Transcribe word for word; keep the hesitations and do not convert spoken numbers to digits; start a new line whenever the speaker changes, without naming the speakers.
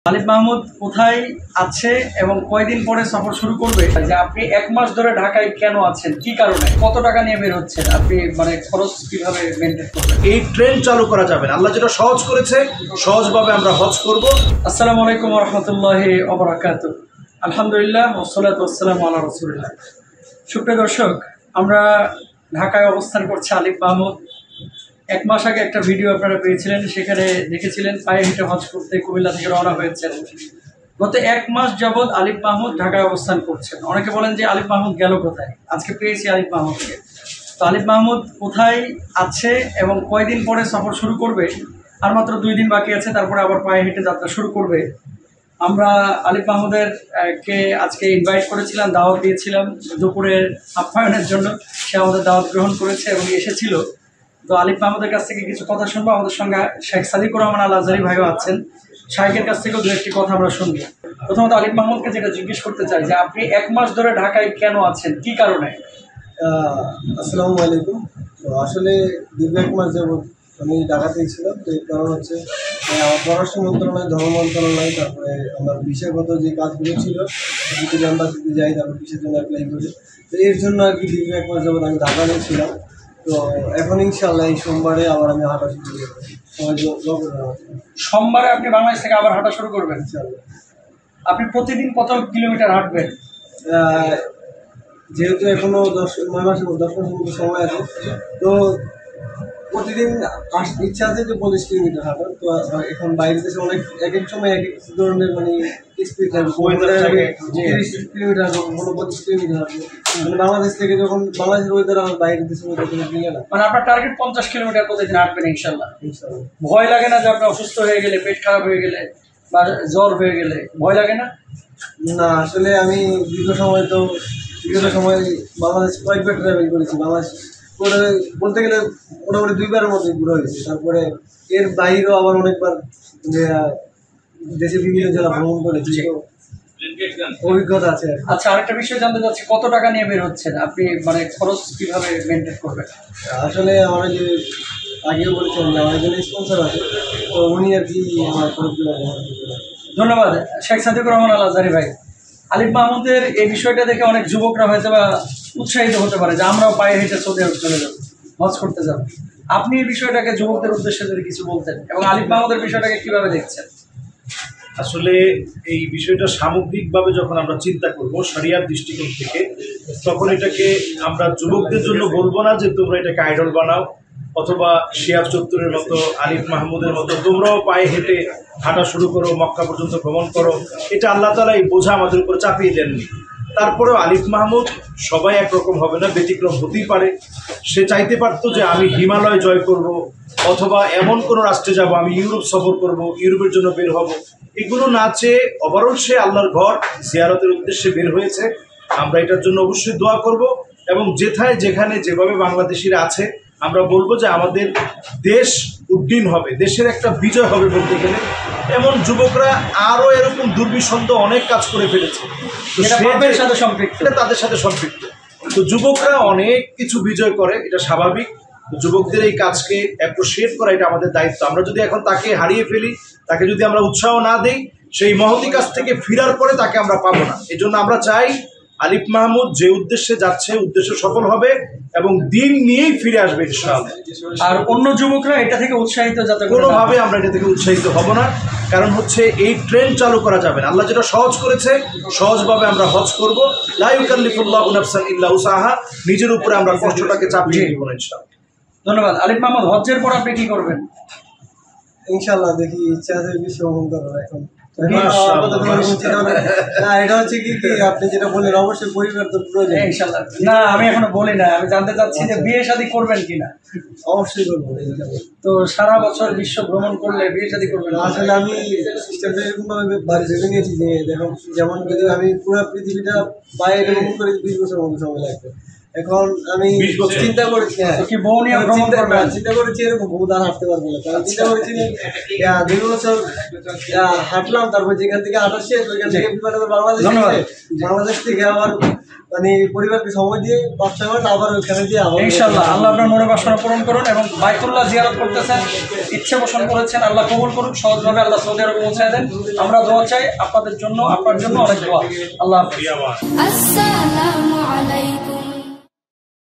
আলিফ মাহমুদ কোথায় আছে এবং কয়দিন পরে সফর শুরু করবে? যে আপনি এক মাস ধরে ঢাকায় কেন আছেন, কি কারণে, কত টাকা নিয়ে বের হচ্ছেন, আপনি মানে খরচ কিভাবে মেনটেন করবেন?
এই ট্রেন চালু করা যাবে না। আল্লাহ যেটা সহজ করেছে সহজভাবে আমরা হজ করব।
আসসালামু আলাইকুম ওয়া রাহমাতুল্লাহি ওয়া বারাকাতুহু। আলহামদুলিল্লাহ ওয়াসসালাতু ওয়াসসালামু আলা রাসূলিল্লাহ। সুপ্রিয় দর্শক, আমরা ঢাকায় অবস্থান করছি আলিফ মাহমুদ। এক মাস আগে একটা ভিডিও আপনারা পেয়েছিলেন, সেখানে দেখেছিলেন পায়ে হেঁটে হজ করতে কুমিল্লা থেকে রওনা হয়েছেন। গত এক মাস যাবৎ আলিফ মাহমুদ ঢাকায় অবস্থান করছেন। অনেকে বলেন যে আলিফ মাহমুদ গেল কোথায়, আজকে পেয়েছি আলিফ মাহমুদকে। তো আলিফ মাহমুদ কোথায় আছে এবং কয়দিন পরে সফর শুরু করবে, আর মাত্র দুই দিন বাকি আছে, তারপরে আবার পায়ে হেঁটে যাত্রা শুরু করবে। আমরা আলিফ মাহমুদের কে আজকে ইনভাইট করেছিলাম, দাওয়াত দিয়েছিলাম দুপুরের আপ্যায়নের জন্য। সে আমাদের দাওয়াত গ্রহণ করেছে এবং এসেছিল। তো আলিফ মাহমুদের কাছ থেকে কিছু কথা শুনবো। আমাদের সঙ্গে শেখ সাদিকুর রহমান আল আজহারি ভাইও আছেন, শাইখের কাছ থেকেও দু একটি কথা আমরা শুনবো। প্রথমত আলিফ মাহমুদকে যেটা জিজ্ঞেস করতে চাই যে আপনি এক মাস ধরে ঢাকায় কেন আছেন, কি কারণে?
আসসালামু আলাইকুম। তো আসলে দীর্ঘ এক মাস যাবৎ আমি ঢাকাতেই ছিলাম। তো এর কারণ হচ্ছে আমার পররাষ্ট্র মন্ত্রণালয়, ধর্ম মন্ত্রণালয়, তারপরে আমার বিষয়গত যে কাজগুলো ছিল যদি আমরা যদি যাই, তারপর বিষয়ের জন্য অ্যাপ্লাই করি। তো এর জন্য আর কি দীর্ঘ এক মাস যাবৎ আমি ঢাকাতেই ছিলাম। তো এখন ইনশাল্লাহ এই সোমবারে আবার আমি হাঁটা শুরু করবো।
সোমবারে আপনি বাংলাদেশ থেকে আবার হাঁটা শুরু করবেন?
ইনশাল্লাহ।
আপনি প্রতিদিন কত কিলোমিটার হাঁটবেন?
যেহেতু এখনো দশ নয় মাসের দশ মাসের মতো সময় আছে, তো প্রতিদিন ইচ্ছা আছে যে পঁচিশ কিলোমিটার হাঁটার। তো এখন বাইরে দেশে অনেক এক এক সময় এক এক ধরনের মানে স্পিড থাকবে, তিরিশ কিলোমিটার কোনো পঁচিশ কিলোমিটার হাঁটবে। মানে বাংলাদেশ থেকে যখন বাংলাদেশের ওয়েদার আমার বাইরের দেশের মধ্যে কোনো মিলে না।
মানে আপনার টার্গেট পঞ্চাশ কিলোমিটার প্রতিদিন হাঁটবেন ইনশাল্লাহ?
ইনশাল্লাহ।
ভয় লাগে না যে আপনি অসুস্থ হয়ে গেলে, পেট খারাপ হয়ে গেলে বা জ্বর হয়ে গেলে ভয় লাগে না?
না, আসলে আমি দীর্ঘ সময় তো দীর্ঘ সময় বাংলাদেশ কয়েকবার ট্রাভেল করেছি। বাংলাদেশ করে বলতে গেলে মোটামুটি দুইবারের মতো ঘুরে হয়েছে। তারপরে এর বাইরেও আবার অনেকবার দেশে বিভিন্ন জেলা ভ্রমণ করেছি, অভিজ্ঞতা আছে।
আচ্ছা, আরেকটা বিষয় জানতে চাচ্ছি, কত টাকা নিয়ে বের হচ্ছেন আপনি, মানে খরচ কিভাবে মেনটেন করবেন?
আসলে আমার যে আগেও বলেছিলাম যে আমার একজন স্পন্সর আছে, তো উনি আর কি আমার খরচগুলো বহন করতে।
ধন্যবাদ শেখ সাদিকুর রহমান আল আজহারি ভাই। আলিফ মাহমুদের এই বিষয়টা দেখে অনেক যুবকরা হয়তো বা উৎসাহিত হতে পারে যে আমরাও পায়ে হেঁটে সৌদি আরব চলে যাবো, হজ করতে যাবো। আপনি এই বিষয়টাকে যুবকদের উদ্দেশ্যে যদি কিছু বলতেন এবং আলিফ মাহমুদের বিষয়টাকে কিভাবে দেখছেন?
আসলে এই বিষয়টা সামগ্রিকভাবে যখন আমরা চিন্তা করব শরিয়ার দৃষ্টিকোণ থেকে, তখন এটাকে আমরা যুবকদের জন্য বলবো না যে তোমরা এটাকে আইডল বানাও, অথবা শিয়াব চত্বরের মতো আলিফ মাহমুদের মতো তোমরাও পায়ে হেঁটে হাঁটা শুরু করো, মক্কা পর্যন্ত ভ্রমণ করো। এটা আল্লাহ তাআলা এই বোঝা আমাদের উপর চাপিয়ে দেননি। তারপরেও আলিফ মাহমুদ সবাই একরকম হবে না, ব্যতিক্রম হতেই পারে। সে চাইতে পারতো যে আমি হিমালয় জয় করব, অথবা এমন কোনো রাষ্ট্রে যাব, আমি ইউরোপ সফর করব, ইউরোপের জন্য বের হব। এগুলো না চেয়ে ওভারঅল সে আল্লাহর ঘর জিয়ারতের উদ্দেশ্যে বের হয়েছে। আমরা এটার জন্য অবশ্যই দোয়া করব, এবং যেথায় যেখানে যেভাবে বাংলাদেশিরা আছে আমরা বলবো যে আমাদের দেশ উড্ডীন হবে, দেশের একটা বিজয় হবে বলতে গেলে। এমন যুবকরা আরও এরকম দুর্বিসন্ধ অনেক কাজ করে ফেলেছে,
তাদের সাথে সম্পৃক্ত
তাদের সাথে সম্পৃক্ত। তো যুবকরা অনেক কিছু বিজয় করে, এটা স্বাভাবিক। যুবকদের এই কাজকে অ্যাপ্রিসিয়েট করা এটা আমাদের দায়িত্ব। আমরা যদি এখন তাকে হারিয়ে ফেলি, তাকে যদি আমরা উৎসাহ না দিই, সেই মহতি কাজ থেকে ফেরার পরে তাকে আমরা পাবো না। এই জন্য আমরা চাই আলিফ মাহমুদ যে উদ্দেশ্যে যাচ্ছে উদ্দেশ্য সফল হবে এবং দিন নিয়েই ফিরে আসবে ইনশাআল্লাহ।
আর অন্য যুবকরা এটা থেকে উৎসাহিত যাতে
কোনোভাবে আমরা এটা থেকে উৎসাহিত হব না। কারণ হচ্ছে এই ট্রেন চালু করা যাবে না। আল্লাহ যেটা সহজ করেছে সহজভাবে আমরা হজ করব। লা ইউকাল্লিফুল্লাহু নাফসান ইল্লা উসাহা। নিজের উপরে আমরা কষ্টটাকে চাপিয়ে দিব না ইনশাআল্লাহ।
ধন্যবাদ। আলিফ মাহমুদ, হজ্জের পর আপনি কি করবেন?
ইনশাল্লাহ দেখি, ইচ্ছা আছে বিশ্ব ভ্রমণ করার। এখন এটা হচ্ছে কি কি আপনি যেটা বললেন, অবশ্যই পরিবার তো প্রয়োজন।
ইনশাআল্লাহ। না, আমি এখনো বলি না, আমি জানতে চাচ্ছি যে বিয়ে শাদী করবেন কিনা?
অবশ্যই করবো।
তো সারা বছর বিশ্ব ভ্রমণ করলে বিয়ে শাদী করবেন?
আসলে আমি সিস্টেমটা এরকমভাবে বাড়ি ভেবে নিয়েছি যে দেখো, যেমন যদি আমি পুরো পৃথিবীটা বাইরে ভ্রমণ করি বিশ বছর মতো সময় লাগবে। এখন আমি
বিশ বছর।
চিন্তা করেছি, হ্যাঁ
তো কি বউ নিয়ে
আমি
ভ্রমণ
চিন্তা
করবেন?
চিন্তা করেছি এরকম বহু দান হাঁটতে পারবো না, কারণ চিন্তা করেছি যে, ইয়া, দুই বছর ইয়া, হাঁটলাম, তারপর যেখান থেকে হাঁটা শেষ ওইখান থেকে বিমানে করে বাংলাদেশ
ধন্যবাদ।
এসে, বাংলাদেশ থেকে আবার মানে পরিবারকে সময় দিয়ে পাঁচ ছয় ঘন্টা আবার ওইখানে দিয়ে আবার
ইনশাআল্লাহ আল্লাহ আপনার মনের বাসনা পূরণ করুন এবং বাইতুল্লাহ জিয়ারত করতেছেন, ইচ্ছে পোষণ করেছেন, আল্লাহ কবুল করুন, সহজভাবে আল্লাহ সৌদি আরবে পৌঁছায় দেন। আমরা দোয়া চাই আপনাদের জন্য, আপনার জন্য অনেক দোয়া। আল্লাহ হাফেজ।
প্রিয় আমার
Assalamu